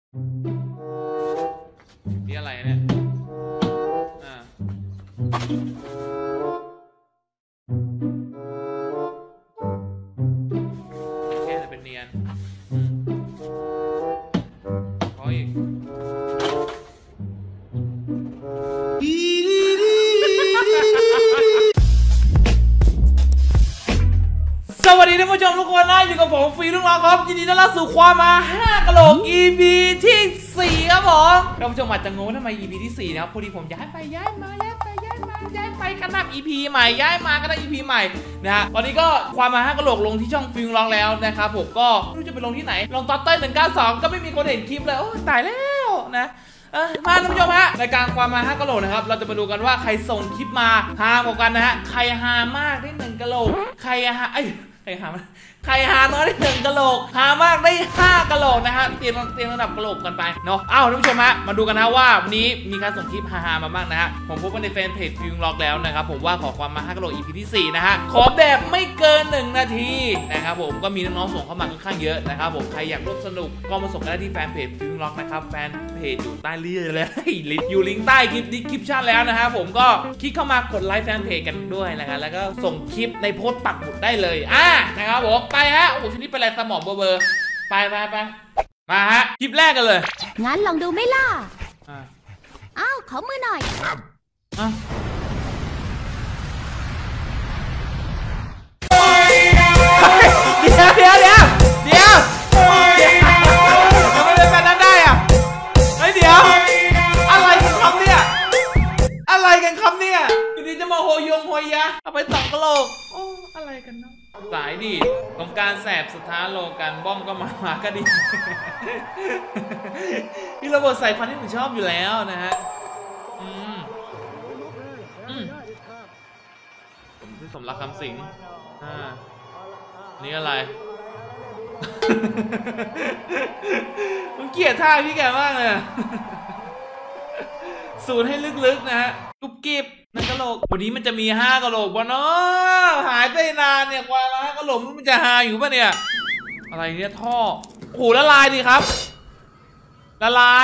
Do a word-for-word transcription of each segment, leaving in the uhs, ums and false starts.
นี่อะไรเนี่ยอ่าแค่จะเป็นเนียนขออีกสวัสดีท่านผู้ชมทุกคนนะอยู่กับผมฟรีลูกน้องครับยินดีต้อนรับสู่ความมาห้ากะโหลก อี พี ที่สี่ครับผมท่านผู้ชมอาจจะงงทำไม อี พี ที่สี่นะครับพอดีผมย้ายไปย้ายมาย้ายไปย้ายมาย้ายไปกันนับ อี พี ใหม่ย้ายมากันนับ อี พี ใหม่นะฮะตอนนี้ก็ความมาห้ากะโหลกลงที่ช่องฟรีลูกน้องแล้วนะครับผมก็ไม่รู้จะไปลงที่ไหนลงตอนเต้ยหนึ่งเก้าสองก็ไม่มีคนเห็นคลิปเลยโอ้ตายแล้วนะมาท่านผู้ชมฮะรายการความมาห้ากะโหลกนะครับเราจะมาดูกันว่าใครส่งคลิปมาฮากว่ากันนะฮะใครฮามากได้หนึ่งกะโหลกใครฮาไอ้ใครฮาใครหาน้อยได้หนึ่งกะโหลกหามากได้ห้ากะโหลกนะฮะเตรียมเตรียมระดับกะโหลกกันไปเนาะอ้าวท่านผู้ชมฮะมาดูกันนะว่าวันนี้มีการส่งคลิปฮาๆมาบ้างนะฮะผมพบว่าในแฟนเพจฟิวล็อกแล้วนะครับผมว่าขอความมาห้ากะโหลก อี พี ที่สี่นะฮะขอแบบไม่เกินหนึ่งนาทีนะครับผมก็มีน้องๆส่งเข้ามาค่อนข้างเยอะนะครับผมใครอยากร่วมสนุกก็มาส่งกันได้ที่แฟนเพจฟิวล็อกนะครับแฟนเพจอยู่ใต้ลิงก์เลยอยู่ลิงก์ใต้คลิปดิสคริปชั่นแล้วนะฮะผมก็คลิกเข้ามากดไลค์แฟนเพจกันด้วยนะครับแล้วก็ส่งคลิปในโพสต์ปักหมุดได้เลยอ่านะครับผมไปฮะโอ้ชนิดเป็นอะไรสมองเบอร์เบอร์ไปไปไปมาฮะคลิปแรกกันเลยงั้นลองดูไหมล่ะอ่าอ้าวขอมือหน่อยอ่ะเดี๋ยวเดี๋ยวเดี๋ยวเดี๋ยวทำไมเป็นแบบนั้นได้อ่ะเฮ้ยเดี๋ยวอะไรกันครับเนี่ยอะไรกันครับเนี่ยอยู่ดีจะมาโหยงโหยยะเอาไปสองกะโหลกโอ้อะไรกันเนาะสายดีตรงการแสบสถานโลกันบ้องก็มามาก็ดีนี่ระบบใส่ฟันที่ผมชอบอยู่แล้วนะฮะอืมอืมผมที่สมรักคำสิงอ่านี่อะไรผมเกลียดท่าพี่แกมากเลยสูดให้ลึกๆนะฮะกุบกิบนั่นกะโหลกวันนี้มันจะมีห้ากะโหลกวะเนาะหายไปนานเนี่ยกว่าห้ากะโหลกมันจะหาอยู่ป่ะเนี่ยอะไรเนี่ยท่อโอ้โหละลายดิครับละลาย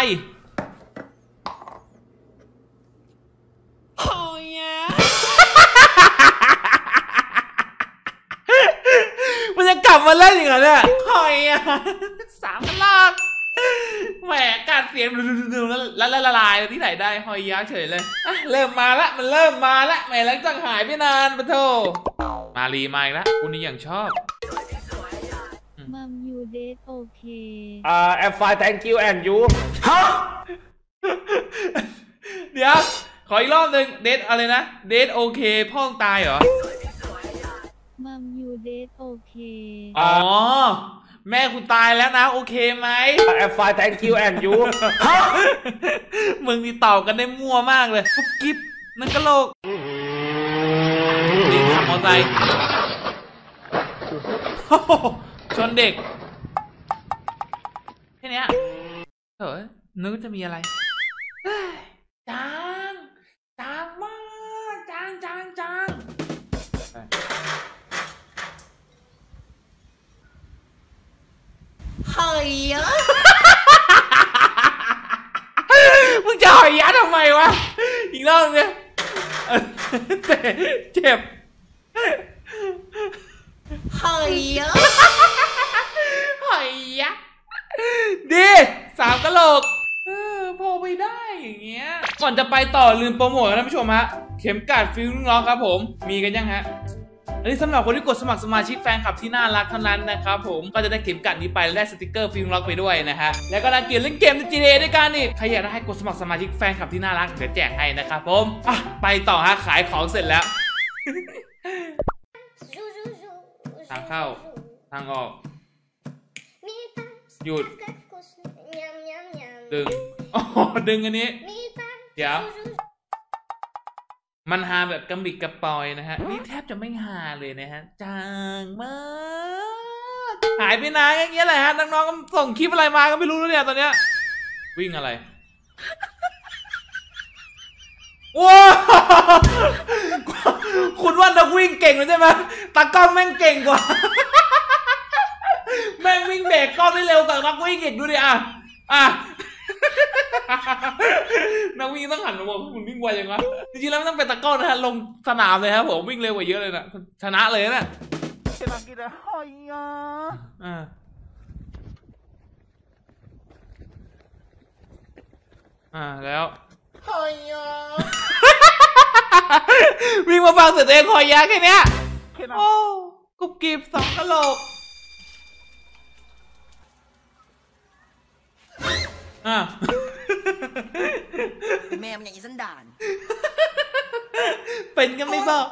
โอ้ยมันจะกลับมาเล่นอย่างเงี้ยเนี่ยหอยอ่ะสามลอกแหมการเสียงดูๆแล้วละลายที่ไหนได้หอยยักษ์เฉยเลยเริ่มมาละมันเริ่มมาละแหมหลังจากหายไปนานปะโถมารีมาอีกแล้วคุณนี่อย่างชอบมัมยูเดทโอเคอ่า I'm fine thank you and you ฮะเดี๋ยวขออีกรอบหนึ่งเดทอะไรนะเดทโอเคพ่องตายเหรอมัมยูเดทโอเคอ๋อแม่คุณตายแล้วนะโอเคไหม I'm fine thank you and you มึงนี่ตอบกันได้มั่วมากเลยกุ๊บกิ๊บนั่นกะโหลกนี่ขับมอเตอร์ไซค์ชนเด็กแค่นี้เฮ้ยนึกจะมีอะไรจางจางมากจางจางจางเฮ้ยมึงจะหอยยัดทำไมวะอีกรอบเนี่ยเจ็บเฮ้ยหอยยัดดีสามกะโหลกเออพอไปได้อย่างเงี้ยก่อนจะไปต่อลืมโปรโมทนะท่านผู้ชมฮะเข็มกลัดฟิลล็อกครับผมมีกันยังฮะอันนี้สำหรับคนที่กดสมัครสมาชิกแฟนคลับที่น่ารักเท่านั้นนะครับผมก็จะได้เข็มกลัดนี้ไปและได้สติกเกอร์ฟิลล็อกไปด้วยนะฮะแล้วก็ได้เกียรติเล่นเกมใน จี ที เอ ด้วยกันนี่ใครอยากได้ให้กดสมัครสมาชิกแฟนคลับที่น่ารักเดี๋ยวแจกให้นะครับผมอ่ะไปต่อฮะขายของเสร็จแล้วทางเข้าทางออกหยุดดึงอ๋อดึงอันนี้เดี๋ยวมันฮาแบบกระมิกกระปอยนะฮะนี่แทบจะไม่ฮาเลยนะฮะจางมากหายไปนานอย่างเงี้ยแหละฮะน้องๆก็ส่งคลิปอะไรมาก็ไม่รู้แล้วเนี่ยตอนเนี้ยวิ่งอะไรว้าวคุณว่านักวิ่งเก่งเลยใช่ไหมตากล้องแม่งเก่งกว่าแม่งวิ่งเบรกกล้องได้เร็วกว่านักวิ่งอีกดูดิอ่ะอ่ะนักวิ่งต้องหันมาบอกคุณวิ่งไวยังไงจริงๆแล้วไม่ต้องเป็นตะก้อนะฮะลงสนามเลยครับผมวิ่งเร็วกว่าเยอะเลยนะชนะเลยนะอ่าอ่าแล้ววิ่งมาฟังเสียงตัวเองคอยยาแค่เนี้ยโอ้กุบกีบสองกะโหลกอ่ะแม่มันอย่างอีสันดานเป็นก็ไม่บอก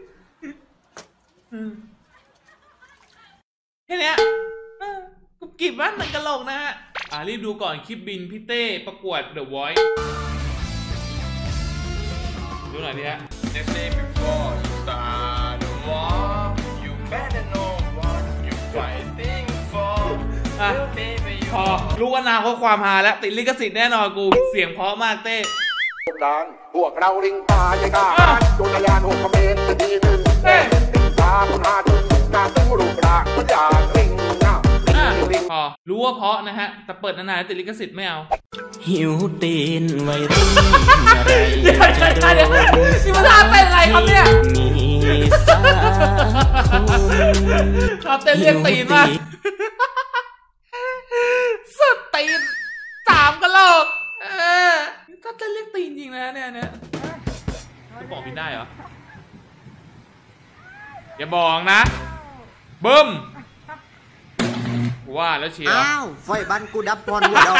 แค่เนี้ยกุบกีบบ้านหนังกะโหลกนะฮะอ่ารีบดูก่อนคลิปบินพี่เต้ประกวด The Voice ดูหน่อยดิฮะ Before you start the war, you better know what you're fighting for. อ่ะพอรู้ว่านาข้อความหาแล้วติดลิขสิทธิ์แน่นอนกูเสียงเพราะมากเต้พวกเราลิงป่าใหญ่กาโดนยานหกเมตรทีหนึ่งเต้นติดตาคนหาจุดนาตึงรูปร่างมันอยากลิงนะพอรู้ว่าเพราะนะฮะแต่เปิดนานๆติดลิขสิทธิ์ไม่เอาหิวตีนไว้รุ่นอะไรเดี๋ยวเดี๋ยวเดี๋ยวนี่มันท่าเต้นอะไรครับเนี่ยท่าเต้นเรียกตีนมาสุดตีนสามกะโหลกเออท่าเต้นเรียกตีนจริงนะเนี่ยเนี่ยจะบอกพินได้เหรออย่าบอกนะบึ้มว่าแล้วเชียวอ้าวไฟบันกูดับพรหัวดอก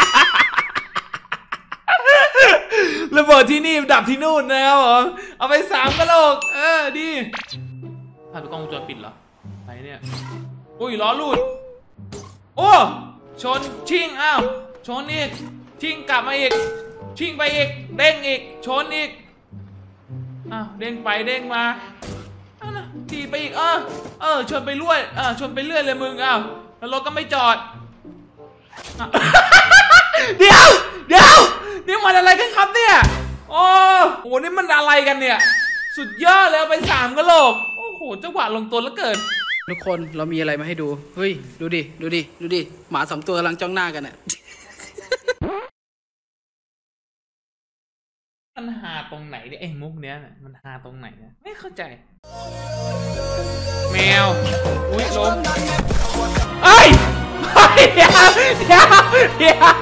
ระเบิดที่นี่ดับที่นู่นนะครับผมเอาไปสามกะโหลกเออดีถ่ายไปกล้องวงจรปิดเหรอไปเนี่ยอุ้ยล้อหลุดโอ้ชนชิงอ้าวชนอีกชิงกลับมาอีกชิงไปอีกเด้งอีกชนอีกอ้าวเด้งไปเด้งมาเอานะตีไปอีกเออเออชนไปเรื่อยเออชนไปเรื่อยเลยมึงอ้าวแล้วรถก็ไม่จอดเดี๋ยวเดี๋ยวนี่มันอะไรกันครับเนี่ยโอ้โหนี่มันอะไรกันเนี่ยสุดยอดแล้วไปสามกะโหลกโอ้โหจังหวะลงตัวแล้วเกินทุกคนเรามีอะไรมาให้ดูเฮ้ยดูดิดูดิดูดิหมาสองตัวกำลังจ้องหน้ากันอ่ะมันหาตรงไหนเนี่ยไอ้มุกเนี้ยมันหาตรงไหนเนี่ยไม่เข้าใจแมวอุ้ยล้มเอ้ยเดี๋ยวเดี๋ยวเดี๋ยว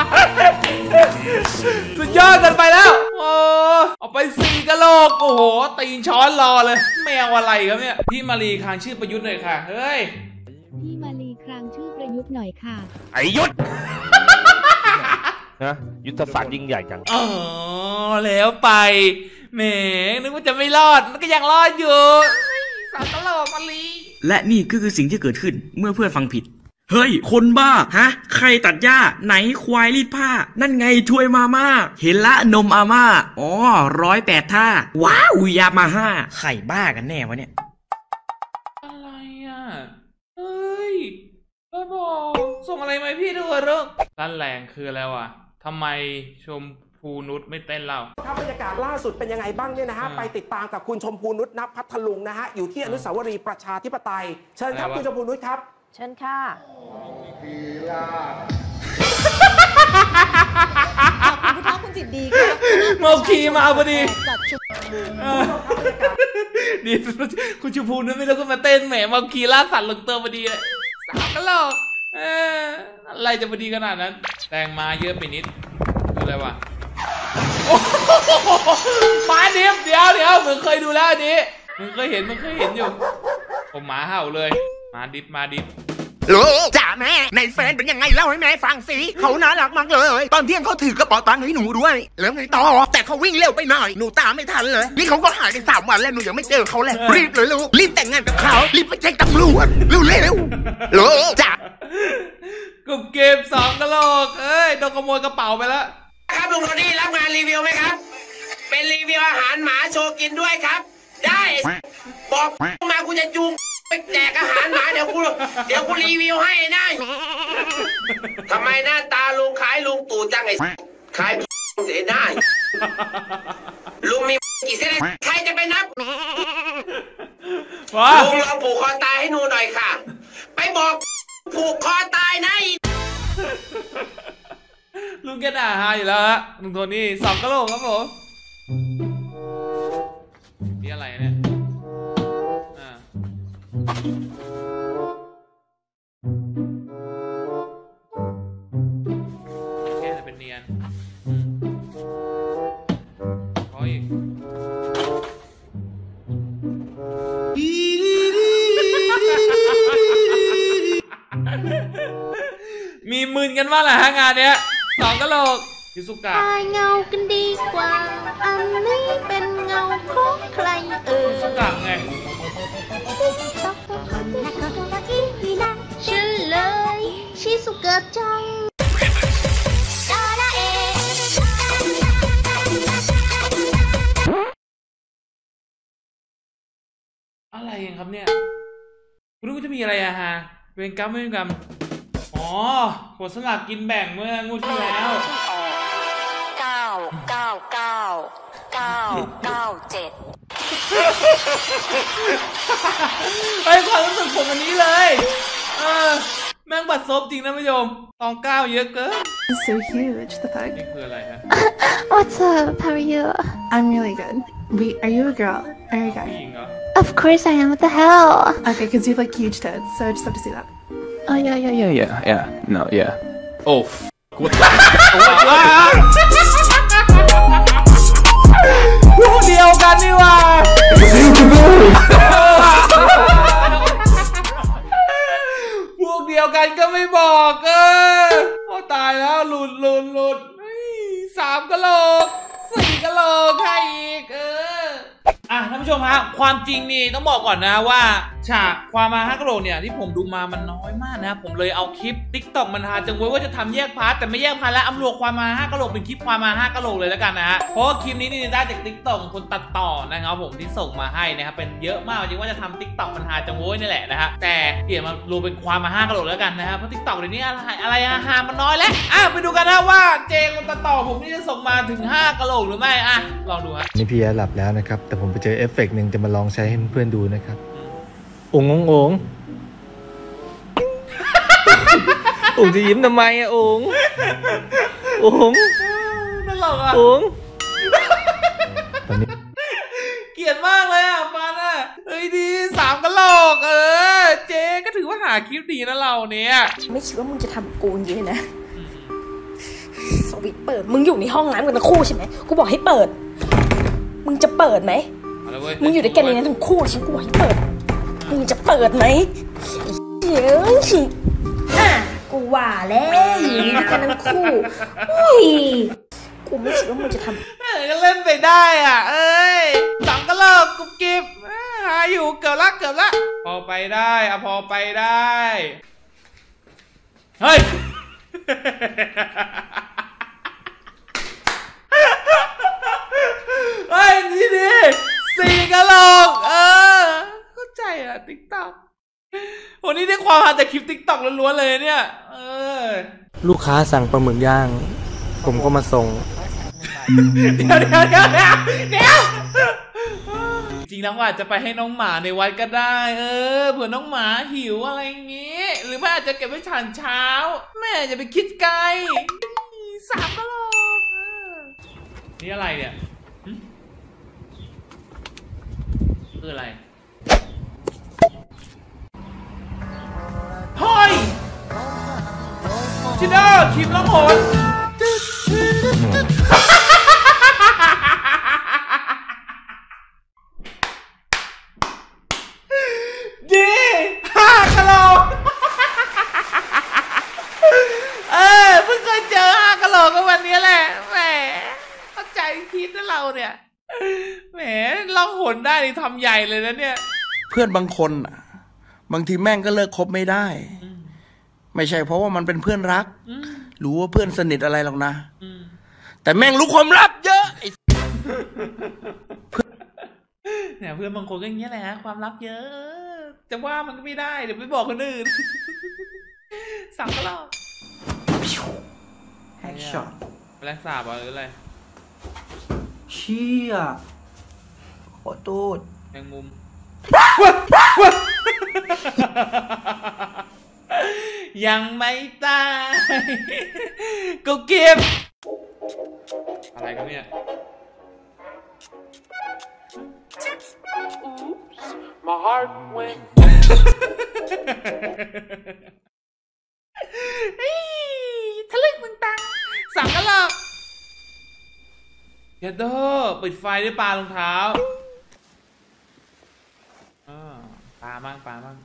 สุดยอดกันไปแล้วโอ้เอาไปสี่กะโหลกโอ้โหตีนช้อนรอเลยแมวอะไรครับเนี่ยพี่มารีคางชื่อประยุทธ์หน่อยค่ะเฮ้ยพี่มารีคางชื่อประยุทธ์หน่อยค่ะไอ้ยุทธนะยุทธศาสตร์ยิ่งใหญ่จังอ๋อแล้วไปแหมนึกว่าจะไม่รอดมันก็ยังรอดอยู่สามกะโหลกมารีและนี่ก็คือสิ่งที่เกิดขึ้นเมื่อเพื่อนฟังผิดเฮ้ยคนบ้าฮะใครตัดหญ้าไหนควายรีดผ้านั่นไงถ้วยมาม่าเห็นละนมอาม่าอ๋อร้อยแปดท่าว้าวยามาฮ่าไข่บ้ากันแน่วะเนี่ยอะไรอ่ะเฮ้ยไปบอกส่งอะไรมาพี่ดูเรื่องด้านแรงคืออะไรวะทำไมชมพูนุชไม่เต้นเราครับบรรยากาศล่าสุดเป็นยังไงบ้างเนี่ยนะฮะไปติดตามกับคุณชมพูนุชณพัทลุงนะฮะอยู่ที่อนุสาวรีย์ประชาธิปไตยเชิญครับคุณชมพูนุชครับเชิญค่ะคุณพ่อคุณจิตดีค่ะเมาคีมาพอดีดีคุณชมพูนั้นไม่รู้ก็มาเต้นแหมเมาคีล่าสัตว์ลงตัวพอดีเลยสามกะโหลกเอออะไรจะพอดีขนาดนั้นแต่งมาเยอะไปนิดคืออะไรวะมาเดียบเดี๋ยวเดี๋ยวมึงเคยดูแล้วอันนี้มึงเคยเห็นมึงเคยเห็นอยู่ผมหมาเห่าเลยมาดิบมาดิบลูกจ๋าแม่ในแฟนเป็นยังไงเล่าให้แม่ฟังสิเขาน่ารักมากเลยตอนเที่ยงเขาถือกระเป๋าตังค์ให้หนูด้วยแล้วไงต่อแต่เขาวิ่งเร็วไปหน่อยหนูตามไม่ทันเลยนี่เขาก็หายไปสามวันแล้วหนูยังไม่เจอเขาเลยรีบเลยลูกรีบแต่งงานกับเขารีบไปแจ้งตำรวจเร็วเร็วลูกจ๋ากลุ่มเกมสองกะโหลกเอ้ยโดนขโมยกระเป๋าไปแล้วครับลุงโทนี่รับงานรีวิวไหมครับเป็นรีวิวอาหารหมาโชว์กินด้วยครับได้บอกมากูจะจูงไปแจกอาหารหมาเดี๋ยวกูเดี๋ยวกูรีวิวให้ได้ทำไมหน้าตาลุงคล้ายลุงตู่จังไอ้คล้ายเสียได้ลุงมีกี่เส้นใครจะไปนับลุงลองผูกคอตายให้หนูหน่อยค่ะไปบอกผูกคอตายนะลุงแกด่าฮาอยู่แล้วฮะลุงโทนี่สองกะโหลกครับผมนี่อะไรเนี่ยอ่าแค่จะเป็นเนียนขออีกมีมึนกันว่าแหละฮะงานเนี้ยสองกะโหลกชิซุกะเงากันดีกว่าอันนี้เป็นเงาของใครเอ่ยชิซุกะไงฉันเลยชิซุกะจังอะไรกันครับเนี่ยคุณรู้ว่าจะมีอะไรอะฮะเวรกรรมเวรกรรมอ๋อผลสลากกินแบ่งเมื่องวดที่แล้วเก้าเก้าเก้าเก้าเก้าเจ็ดไอ้ความรู้สึกผมอันนี้เลยเออแม่งบัดซบจริงนะผู้ชมตองเก้าเยอะเกิน It's so huge, the fuck. นี่คืออะไรฮะ What's up? How are you? I'm really good. We, are you a girl or a guy? ผู้หญิงเหรอ Of course I am. What the hell? Okay, because you have like huge tits, so I just have to see that. Oh yeah, yeah, yeah, yeah, yeah. No, yeah. Oh. พวกเดียวกันนี่ว่าพวกเดียวกันก็ไม่บอกเออโอ้ตายแล้วหลุดหลุดหลุดสามกะโหลกสี่กะโหลกใครอีกเอออ่ะท่านผู้ชมฮะความจริงนี่ต้องบอกก่อนนะว่าฉากความมาห้ากะโหลกเนี่ยที่ผมดูมามันน้อยมากนะผมเลยเอาคลิป ติ๊กต็อก มันหาจังเว้ยว่าจะทำแยกพาร์ทแต่ไม่แยกพาร์ทแล้วอำรวจความมาห้ากะโหลกเป็นคลิปความมาห้ากะโหลกเลยแล้วกันนะฮะเพราะคลิปนี้นี่ได้จาก ติ๊กต็อก คนตัดต่อนะครับผมที่ส่งมาให้นะครับเป็นเยอะมากจริงว่าจะทำ ติ๊กต็อก มันหาจังเว้ยนี่แหละนะฮะแต่เปลี่ยนมารวมเป็นความมาห้ากะโหลกแล้วกันนะฮะเพราะ ติ๊กต็อก เดี๋ยวนี้อะไรอะไรหามันน้อยแล้วอ่ะไปดูกันนะว่าเจคนตัดต่อผมนี่จะส่งมาถึงห้ากะโหลกหรือไม่อ่ะลองดูฮะนี่พี่แอหลับแล้วนะครับแต่ผมไปเจอเอฟเฟกต์หนึ่งจะมาลองใช้ให้เพื่อนๆดูนะครับองงงงองจะยิ้มทำไมอะององนั่นหรออ่ะองตอนนี้เกลียดมากเลยอ่ะปานอ่ะเฮ้ยดีสามกะโหลกเออเจ๊ก็ถือว่าหาคลิปดีนะเราเนี่ยไม่คิดว่ามึงจะทำกูอย่างนี้นะสวิตช์เปิดมึงอยู่ในห้องน้ำกันทั้งคู่ใช่ไหมกูบอกให้เปิดมึงจะเปิดไหมมึงอยู่ด้วยกันในนั้นทั้งคู่ฉันกูบอกให้เปิดมึงจะเปิดไหมเดี๋ยวสิอ่ะกูว่าแล้วอยู่ด้วยกันทั้งคู่อุ้ยกูไม่คิดว่ามึงจะทำเออก็เล่นไปได้อ่ะเอ้ยสามกะโหลกกุบกิบหาอยู่เกือบละเกือบละพอไปได้อะพอไปได้เฮ้ยเฮ้ยนี่ดิสี่กะโหลกเออเข้าใจอ่ะ ติ๊กต็อก วันนี้ได้ความหาแต่คลิป ติ๊กต็อก ล้วนๆเลยเนี่ยเออลูกค้าสั่งปลาหมึกย่างผมก็มาส่งเดี๋ยวเดี๋ยวเดี๋ยวเดี๋ยวจริงแล้วอาจจะไปให้น้องหมาในวัดก็ได้เออเผื่อน้องหมาหิวอะไรอย่างงี้หรือว่าอาจจะเก็บไว้ทานเช้าแม่จะไปคิดไกลสามกะโหลกนี่อะไรเนี่ยคืออะไรเฮ้ยชิโน่คลิปละหนดีห้ากะโหลกเออเพิ่งเคยเจอห้ากะโหลกก็วันนี้แหละแหมเข้าใจคิดนะเราเนี่ยแหมล่องหนได้นี่ทำใหญ่เลยนะเนี่ยเพื่อนบางคนบางทีแม่งก็เลิกคบไม่ได้ไม่ใช่เพราะว่ามันเป็นเพื่อนรักรู้ว่าเพื่อนสนิทอะไรหรอกนะแต่แม่งรู้ความลับเยอะเนี่ยเพื่อนบางคนก็อย่างเงี้ยแหละความลับเยอะจะว่ามันก็ไม่ได้เดี๋ยวไปบอกคนอื่นสั่งก็รอแฮกช็อตแรงสาบหรืออะไรเชี่ยขอโทษแมงมุมยังไม่ตายก็เก็บอะไรกันเนี่ย My heart went ทะลึ่งมึงตังสั่งกันหรอกเดี๋ยวเด้อปิดไฟด้วยปลารองเท้าปลามั่งปลามั่ง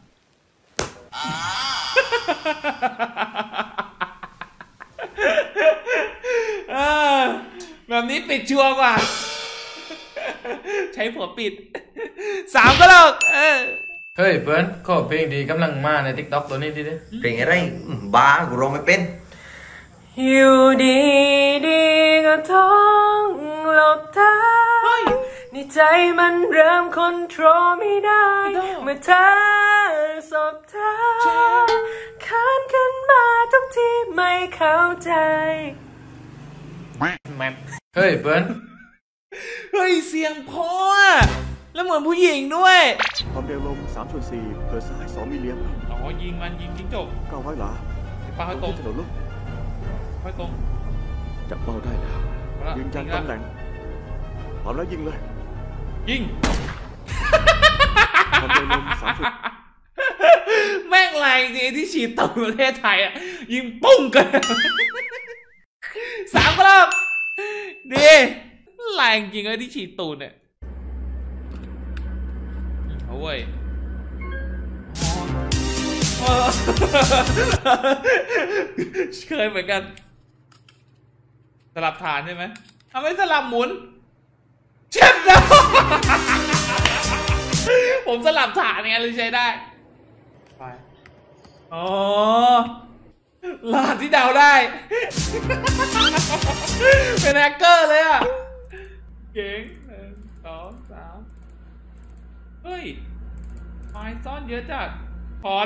แบบนี้ปิดชัวร์กว่าใช้ผัวปิดสามก็หรอกเออเฮ้ยเพื่อนขอเพลงดีกำลังมาใน ติ๊กต็อก ตัวนี้ดิเพลงอะไรบ้ากูร้องไม่เป็นอยู่ดีดีก็ท้องหลบทางในใจมันเริ่มคอนโทรลไม่ได้เมื่อเธอสบตาข้ามขึ้นมาทุกทีไม่เข้าใจเฮ้ยเพื่อนเฮ้ยเสียงเพราะแล้วเหมือนผู้หญิงด้วยความเร็วลมสามส่วนสี่เพอร์ซ้ายสองมิลลิเมตรอ๋อยิงมันยิงจิ้งจกเก้าร้อยหลาปาให้ตรงถนนลูกให้ตรงจับเป้าได้แล้วยืนยันตำแหน่งพร้อมแล้วยิงเลยยิงความเร็วลมสามส่วนแม่งแรงจริงที่ฉีดตกประเทศไทยอ่ะยิงปุ้งกันสามกรอบดีแรงจริงเลยที่ฉีดตูดเนี่ยโอ้ยเคยเหมือนกันสลับฐานใช่ไหมทำไมสลับหมุนเช็ดแล้วผมสลับฐานไงเลยใช้ได้ไปอ๋อรหัสที่เดาได้เป็นแฮกเกอร์เลยอ่ะเก่งหนึ่งสองสามเฮ้ยไม้ซ่อนเยอะจัดพร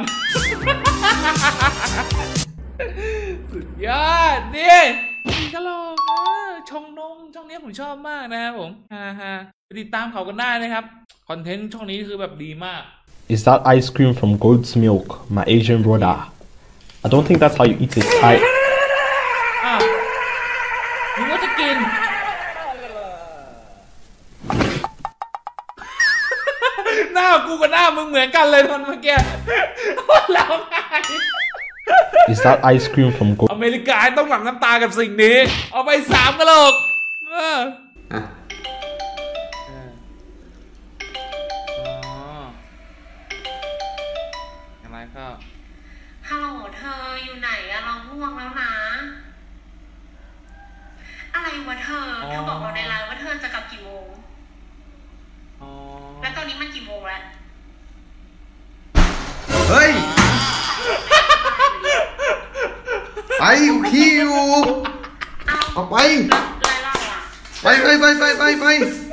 สุดยอดดิมีกะโหลกช่องนงช่องนี้ผมชอบมากนะครับผมฮ่าฮ่าไปติดตามเขากันได้นะครับคอนเทนต์ช่องนี้คือแบบดีมาก Is that ice cream from Goat's Milk, my Asian brother? I don't think that's how you eat it. I. อ้าวมึงว่าจะกินหน้ากูกับหน้ามึงเหมือนกันเลยตอนเมื่อกี้แล้วไง Is that ice cream from Goat? อเมริกาต้องหลั่งน้ำตากับสิ่งนี้เอาไปสามกะโหลกเอออะไรครับฮัลโหลเธออยู่ไหนอะเราง่วงแล้วนะอะไรวะเธอเธอบอกเราในไลน์ว่าเธอจะกลับกี่โมงแล้วตอนนี้มันกี่โมงแล้วเฮ้ยไปคิวออกไปไปไปไปไปไปไป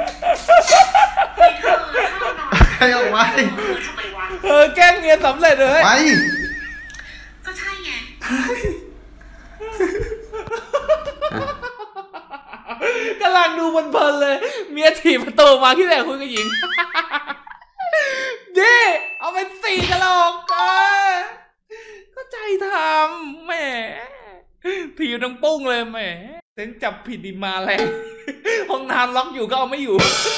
ใครออกไปเออแกล้งเมียสำเร็จเลยไปก็ใช่ไงกำลังดูเพลินๆเลยเมียถีบประตูมาที่ไหนคุยกับหญิงดิเอาเป็นสี่กะโหลกก็ใจทำแหมถีบทั้งปุ้งเลยแหมเส้นจับผิดดิมาแรงห้องน้ำล็อกอยู่ก็เอาไม่อยู่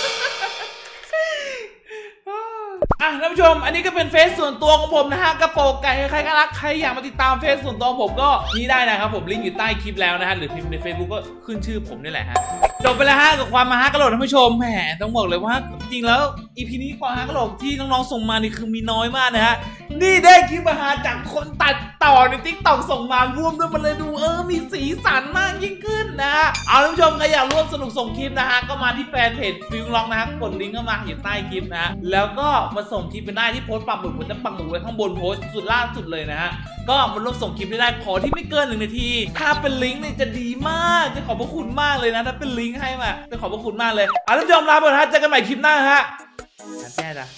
อ่ะท่านผู้ชมอันนี้ก็เป็นเฟซส่วนตัวของผมนะฮะกระโปรงไก่ใครก็รักใครอยากมาติดตามเฟซส่วนตัวของผมก็นี่ได้นะครับผมลิงก์อยู่ใต้คลิปแล้วนะฮะหรือพิมพ์ใน Facebook ก็ขึ้นชื่อผมนี่แหละฮะจบไปแล้วฮะกับความมาฮะกะโหลกท่านผู้ชมแหมต้องบอกเลยว่าจริงๆแล้วอีพีนี้ความฮะกะโหลกที่น้องๆส่งมานี่คือมีน้อยมากนะฮะนี่ได้คลิปมาฮะจากคนตัดต่อใน ติ๊กต็อก ส่งมารวมด้วยมันเลยดูเออมีสีสันมากยิ่งขึ้นนะฮะเอาท่านผู้ชมใครอยากร่วมสนุกส่งคลิปนะฮะก็มาที่แฟนเพจฟิวล็อกนะฮะกดลิงก์เข้ามาอยู่ใต้คลิปนะแล้วก็มาส่งคลิปเป็นได้ที่โพสต์ปักหมุดผมจะปักหมุดไว้ข้างบนโพสต์สุดล่าสุดเลยนะฮะก็มาร่วมส่งคลิปได้ขอที่ไม่เกินหนึ่งนาทีถ้าเป็นลิงก์เนี่ยจะดีมากจะขอบพระคุณมากเลยนะถ้าเป็นลิงก์ให้มาจะขอบพระคุณมากเลยเอาท่านผู้ชมลาไปนะเจอกันใหม่คลิปหน้าฮะแย่จ้ะ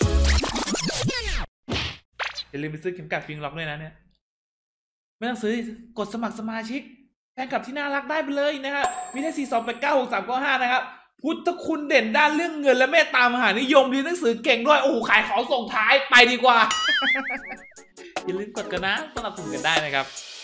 อย่าลืมไปซื้อเข็มกลัดฟิงล็อกด้วยนะเนี่ยไม่ต้องซื้อกดสมัครสมาชิกแฟนคลับที่น่ารักได้ไปเลยนะฮะมีได้สี่สองแปดเก้าหกสามเก้าห้านะครับพุทธคุณเด่นด้านเรื่องเงินและเมตตามหานิยมเรียนหนังสือเก่งด้วยโอ้โหขายของส่งท้ายไปดีกว่าอย่าลืมกดกันนะสนับสนุนกันได้นะครับ